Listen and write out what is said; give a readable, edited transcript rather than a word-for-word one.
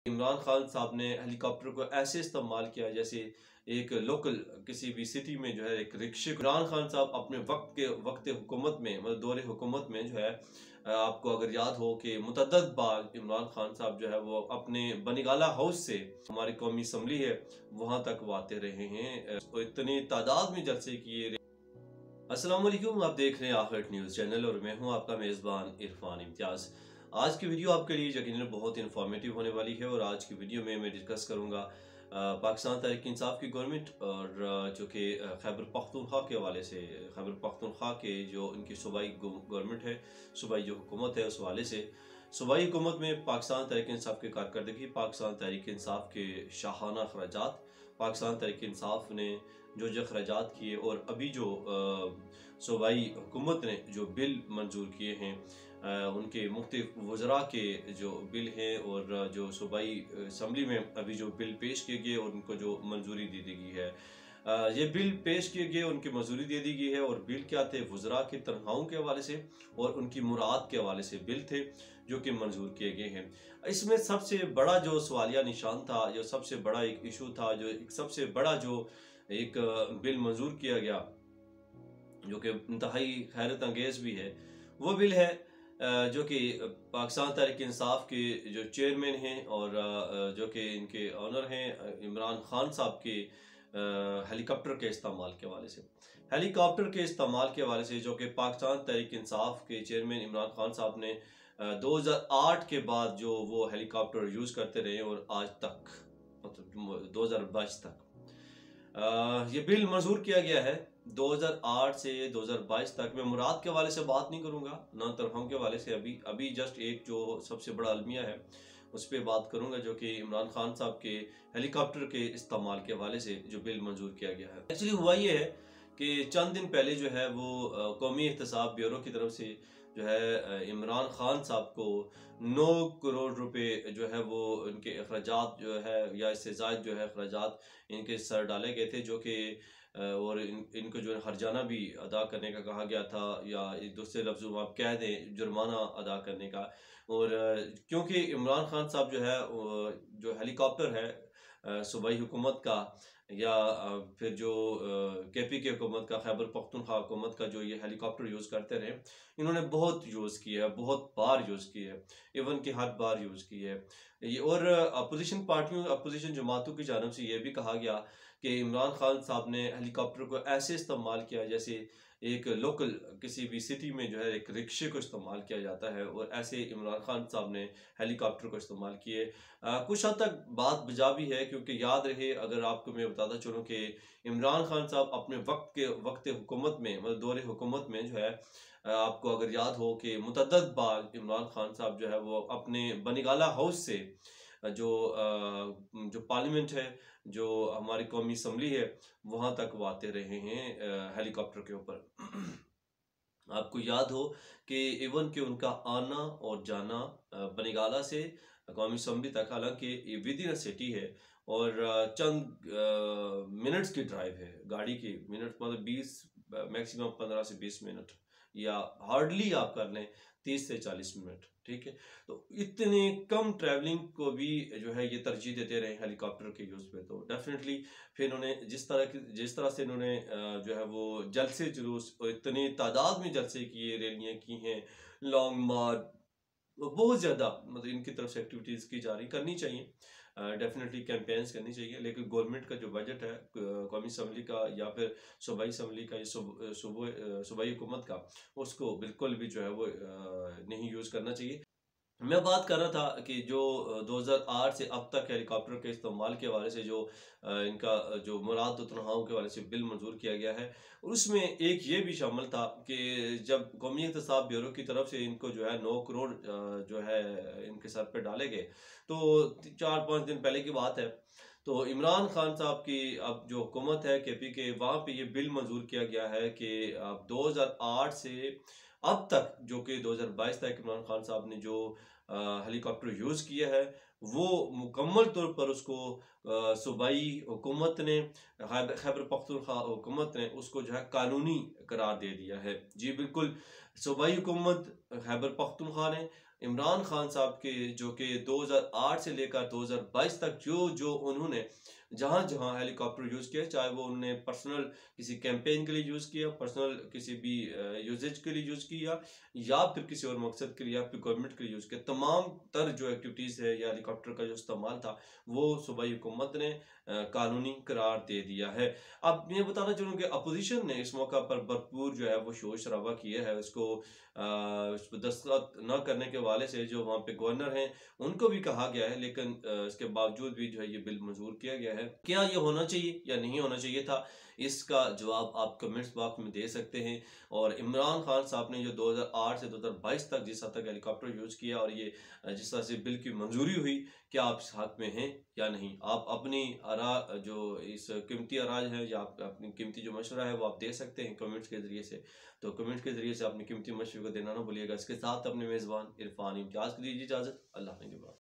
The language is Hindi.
इमरान खान साहब ने हेलीकॉप्टर को ऐसे इस्तेमाल किया जैसे एक लोकल किसी भी सिटी में जो है एक रिक्शे को। इमरान खान साहब अपने वक्त हुकूमत में मतलब दौरे हुकूमत में जो है आपको अगर याद हो कि मुतअद्दिद बार इमरान खान साहब जो है वो अपने बनीगाला हाउस से हमारी कौमी असम्बली है वहाँ तक वो आते रहे हैं। तो इतनी तादाद में जलसे किए। अस्सलाम वालेकुम, आप देख रहे हैं आखिर न्यूज़ चैनल और मैं हूं आपका मेज़बान इरफान इम्तियाज़। आज की वीडियो आपके लिए यकीनन बहुत इन्फॉर्मेटिव होने वाली है और आज की वीडियो में मैं डिस्कस करूंगा पाकिस्तान तहरीक इंसाफ की गवर्नमेंट और जो कि खैबर पख्तूनख्वा के हवाले से खैबर पख्तूनख्वा के जो उनकी सूबाई गवर्नमेंट है, सूबाई जो हुकूमत है, उस हवाले से सूबाई हुकूमत में पाकिस्तान तहरीक इंसाफ की कारकर्दगी, पाकिस्तान तहरीक इंसाफ के शाहाना अखराजात, पाकिस्तान तहरीक इंसाफ ने जो अखराजात किए और अभी जो सूबाई हुकूमत ने जो बिल मंजूर किए हैं, उनके मुख्तलिफ वज़रा के जो बिल हैं और जो सूबाई असम्बली में अभी जो बिल पेश किए गए और उनको जो मंजूरी दे दी गई है। ये बिल पेश किए गए, उनकी मंजूरी दे दी गई है और बिल क्या थे, वज़रा की तनख्वाहों के हवाले से और उनकी मुराद के हवाले से बिल थे जो कि मंजूर किए गए हैं। इसमें सबसे बड़ा जो सवालिया निशान था, जो सबसे बड़ा एक इशू था, जो एक सबसे बड़ा जो एक बिल मंजूर किया गया जो कि इंतहाई हैरत अंगेज भी है, वो बिल है जो कि पाकिस्तान तहरीक इंसाफ के जो चेयरमैन हैं और जो कि इनके ऑनर हैं इमरान खान साहब के हेलीकॉप्टर के इस्तेमाल के हवाले से। हेलीकॉप्टर के इस्तेमाल के हवाले से जो कि पाकिस्तान तहरीक इंसाफ के चेयरमैन इमरान खान साहब ने 2008 के बाद जो वो हेलीकॉप्टर यूज़ करते रहे और आज तक मतलब 2022 तक ये बिल मंजूर किया गया है। 2008 से 2022 तक मैं मुराद के हवाले से बात नहीं करूंगा, ना तनख्वाहों के हवाले से। अभी जस्ट एक जो सबसे बड़ा अलमिया है उस पर बात करूंगा जो कि इमरान खान साहब के हेलीकॉप्टर के इस्तेमाल के हवाले से जो बिल मंजूर किया गया है। एक्चुअली हुआ ये है कि चंद दिन पहले जो है वो कौमी एहतसाब ब्यूरो की तरफ से जो है इमरान खान साहब को 9 करोड़ रुपए जो है वो इनके अखराजात जो है या इससे ज़ायद जो है अखराजात इनके सर डाले गए थे, जो कि और इनको जो है हर्जाना भी अदा करने का कहा गया था, या दूसरे लफ्ज़ों में आप कह दें जुर्माना अदा करने का। और क्योंकि इमरान खान साहब जो है जो हेलीकॉप्टर है सूबाई हुकूमत का या फिर जो केपी की हुकूमत का, खैबर पख्तूनख्वा हुकूमत का जो ये हेलीकॉप्टर यूज़ करते रहे, इन्होंने बहुत यूज़ किया है, बहुत बार यूज़ किया है, इवन कि हर बार यूज़ की है ये। और अपोजिशन पार्टियों, अपोजिशन जमातों की जानब से ये भी कहा गया कि इमरान खान साहब ने हेलीकॉप्टर को ऐसे इस्तेमाल किया जैसे एक लोकल किसी भी सिटी में जो है एक रिक्शे को इस्तेमाल किया जाता है, और ऐसे इमरान खान साहब ने हेलीकॉप्टर को इस्तेमाल किए। कुछ हद तक बात बजा भी है, क्योंकि याद रहे, अगर आपको मैं बताता चलूँ कि इमरान खान साहब अपने वक्त हुकूमत में मतलब दौरे हुकूमत में जो है आपको अगर याद हो कि मुतअद्दिद बार इमरान खान साहब जो है वो अपने बनीगाला हाउस से जो पार्लियामेंट है, जो हमारी कौमी असम्बली है, वहाँ तक वो आते रहे हैं हेलीकॉप्टर के ऊपर। आपको याद हो कि इवन कि उनका आना और जाना बनीगाला से कौमी असम्बली तक, हालांकि ये विद इन सिटी है और चंद मिनट्स की ड्राइव है, गाड़ी की मिनट मतलब 20 मैक्सिमम 15 से 20 मिनट, या हार्डली आप कर लें 30 से 40 मिनट, ठीक है। तो इतने कम ट्रैवलिंग को भी जो है ये तरजीह देते रहे हेलीकॉप्टर के यूज़ पे, तो डेफिनेटली फिर इन्होंने जिस तरह से इन्होंने जो है वो जलसे जुलूस और इतनी तादाद में जलसे किए, रैलियाँ की हैं, लॉन्ग मार्च, बहुत ज़्यादा मतलब इनकी तरफ से एक्टिविटीज़ की जा रही, करनी चाहिए, डेफिनेटली कैंपेन्स करनी चाहिए। लेकिन गवर्नमेंट का जो बजट है कौमी असम्बली का या फिर सूबाई असम्बली का या सूबाई हुकूमत का, उसको बिल्कुल भी जो है वो नहीं यूज़ करना चाहिए। मैं बात कर रहा था कि जो 2008 से अब तक हेलीकॉप्टर के इस्तेमाल के हवाले से जो इनका जो मुराद और तनख्वाहों के हवाले से बिल मंजूर किया गया है, उसमें एक ये भी शामिल था कि जब कौमी एहतसाब ब्यूरो की तरफ से इनको जो है 9 करोड़ जो है इनके सर पे डाले गए, तो 4-5 दिन पहले की बात है। तो इमरान खान साहब की अब जो हुकूमत है केपी के, वहाँ पे ये बिल मंजूर किया गया है कि अब 2008 से अब तक जो कि 2022 तक इमरान खान साहब ने जो हेलीकॉप्टर यूज़ किया है, वो मुकम्मल तौर पर उसको सूबाई हुकूमत ने, खैबर पख्तूनख्वा हुकूमत ने उसको जो है कानूनी करार दे दिया है। जी बिल्कुल, सूबाई हुकूमत खैबर पख्तूनख्वा ने इमरान खान साहब के, जो कि 2008 से लेकर 2022 तक जो जो उन्होंने जहां जहां हेलीकॉप्टर यूज किया, चाहे वो उन्होंने पर्सनल किसी कैंपेन के लिए यूज किया, पर्सनल किसी भी यूजेज के लिए यूज किया, या फिर किसी और मकसद के लिए, या फिर गवर्नमेंट के लिए यूज किया, तमाम तर जो एक्टिविटीज है या हेलीकॉप्टर का जो इस्तेमाल था वो सूबाई हुकूमत ने कानूनी करार दे दिया है। अब मैं बताना चाहूँगा कि अपोजिशन ने इस मौका पर भरपूर जो है वो शोर शराबा किया है, उसको उस पर दस्तखत न करने के हवाले से जो वहाँ पे गवर्नर हैं उनको भी कहा गया है, लेकिन इसके बावजूद भी जो है ये बिल मंजूर किया गया है। क्या ये होना चाहिए या नहीं होना चाहिए था, इसका जवाब आप कमेंट्स बॉक्स में दे सकते हैं। और इमरान खान साहब ने जो 2008 से 2022 तक जिस हद तक हेलीकॉप्टर यूज किया, और ये जिस तरह से बिल की मंजूरी हुई, क्या आप इस हक में हैं या नहीं? आप अपनी आरा जो इस कीमती आराज है या आप अपनी कीमती जो मशवरा है वो आप दे सकते हैं कमेंट्स के जरिए से। तो कमेंट्स के जरिए से अपनी कीमती मशवरे को देना ना भूलिएगा। इसके साथ अपने मेज़बान इरफान इम्तियाज़ को दीजिए इजाज़त। अल्लाह हाफ़िज़।